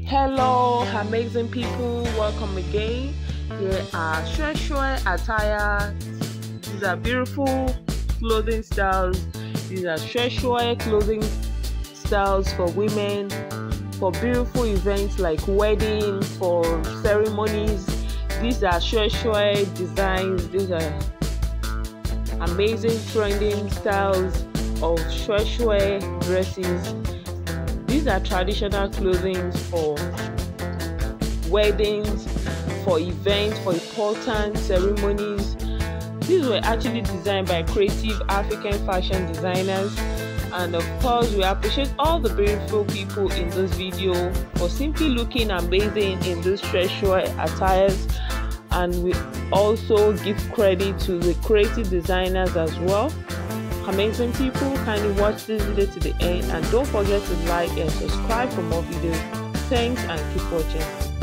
Hello, amazing people, welcome again. Here are Shweshwe Attire. These are beautiful clothing styles. These are Shweshwe clothing styles for women, for beautiful events like weddings, for ceremonies. These are Shweshwe designs. These are amazing trending styles of Shweshwe dresses. These are traditional clothing for weddings, for events, for important ceremonies. These were actually designed by creative African fashion designers, and of course we appreciate all the beautiful people in this video for simply looking amazing in these Shweshwe attires, and we also give credit to the creative designers as well. Amazing people, kindly watch this video to the end and don't forget to like and subscribe for more videos. Thanks and keep watching.